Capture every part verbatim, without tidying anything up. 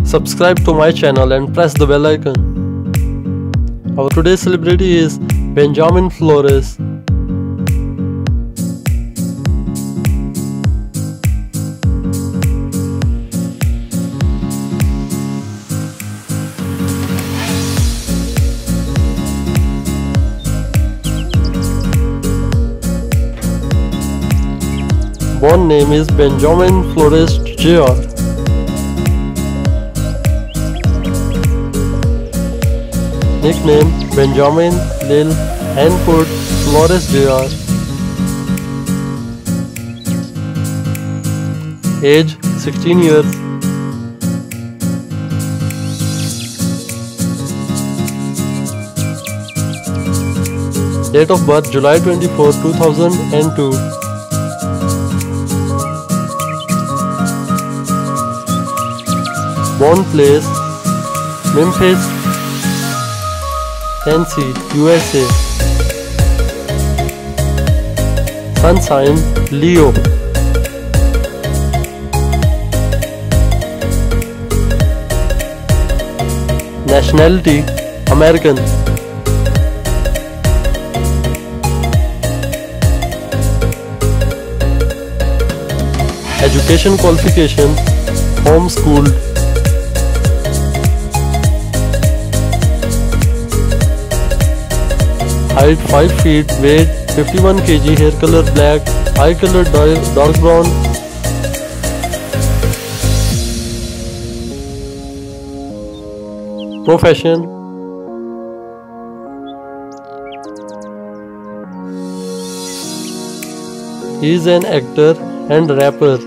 Subscribe to my channel and press the bell icon. Our today's celebrity is Benjamin Flores. Born name is Benjamin Flores Junior Nickname Benjamin Lil Hanford Flores Junior Age sixteen years. Date of birth July twenty-fourth two thousand two. Born place Memphis, Tennessee, U S A. Sun sign Leo. Nationality American. Education qualification homeschooled. Height five feet, weight fifty-one kilograms, hair color black, eye color dark brown. Profession he is an actor and rapper.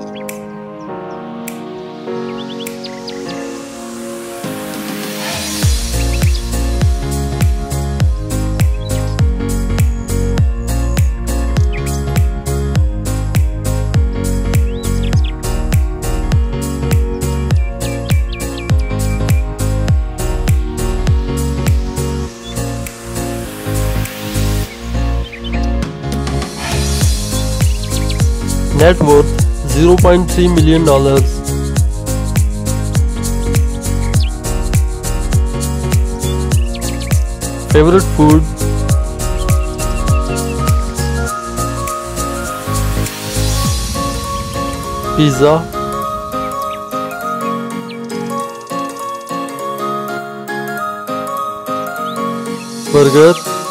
Net worth zero point three million dollars. Favorite food pizza. Burger.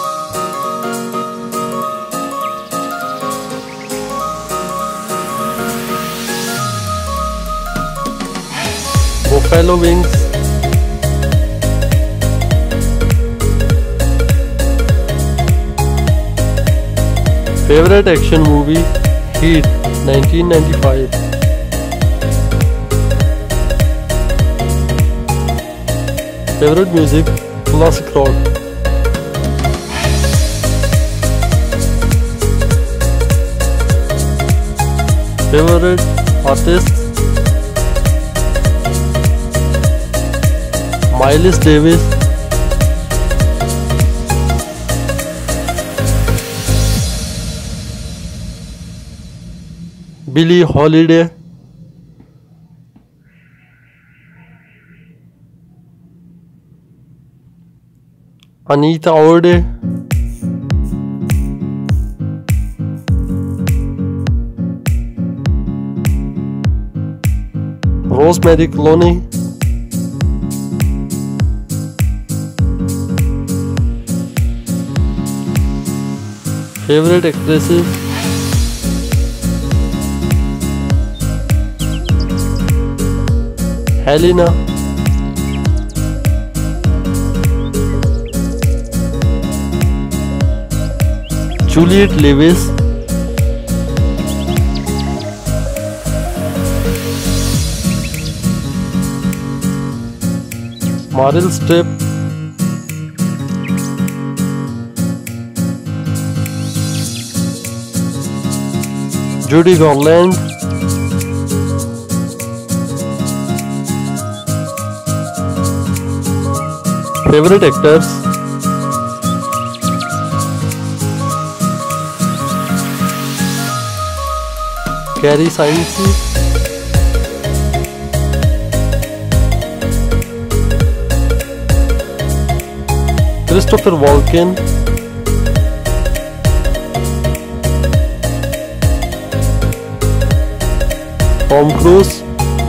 Buffalo wings. Favorite action movie Heat nineteen ninety-five. Favorite music classic rock. Favorite artist Miles Davis. Billie Holiday. Anita Orde. Rosemary Clooney. Favorite actresses Helena. Juliette Lewis. Meryl Streep. Judy Garland. Favorite actors Carrie Sainz, Christopher Walken, Tom Cruise,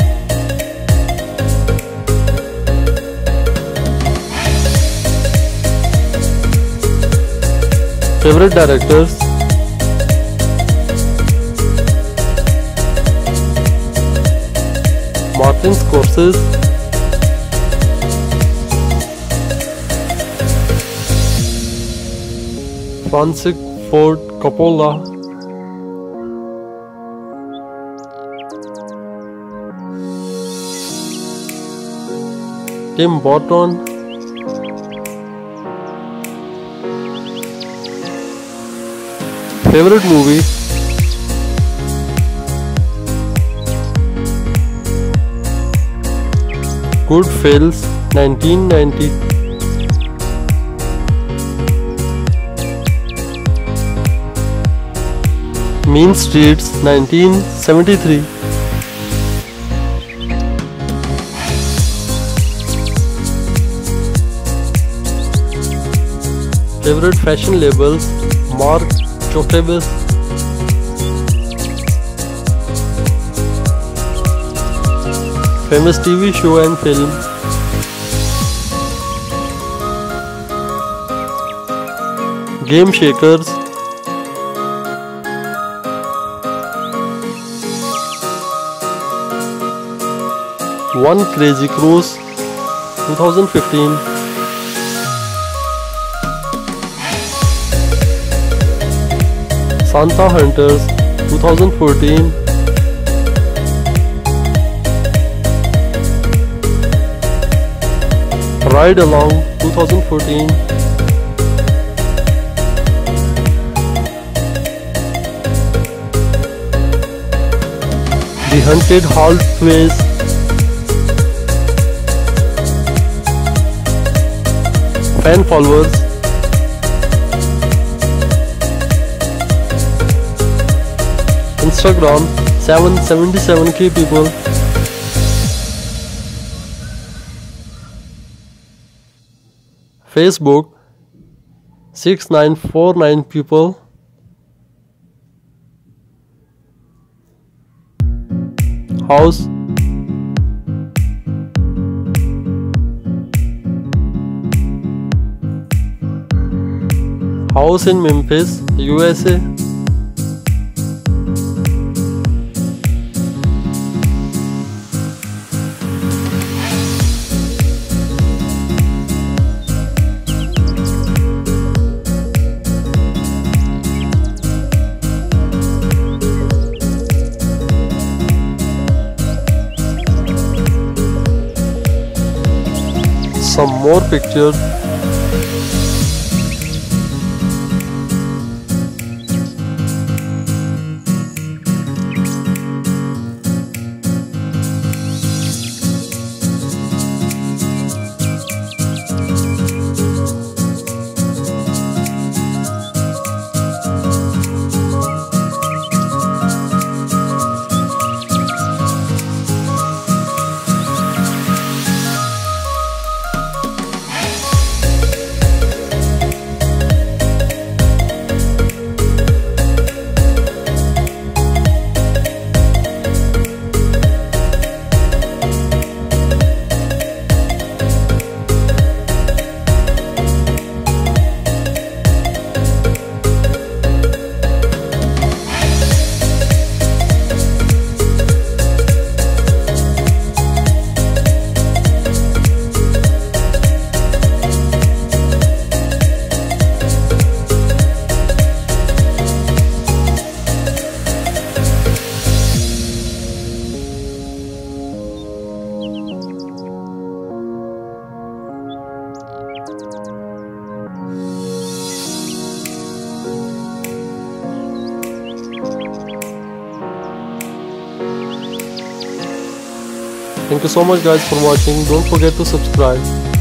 favorite directors, Martin Scorsese, Francis Ford Coppola, Tim Burton, favorite movie, Goodfellas nineteen ninety, Mean Streets nineteen seventy-three, favorite fashion labels, Marc Jacobs, famous T V show and film, Game Shakers, One Crazy Cruise twenty fifteen, Santa Hunters twenty fourteen, Ride Along twenty fourteen, The Hunted Hallways, Fan Followers, Instagram seven hundred seventy-seven K people, Facebook six thousand nine hundred forty-nine people, House House in Memphis, U S A, some more pictures, Thank you so much guys for watching. Don't forget to subscribe.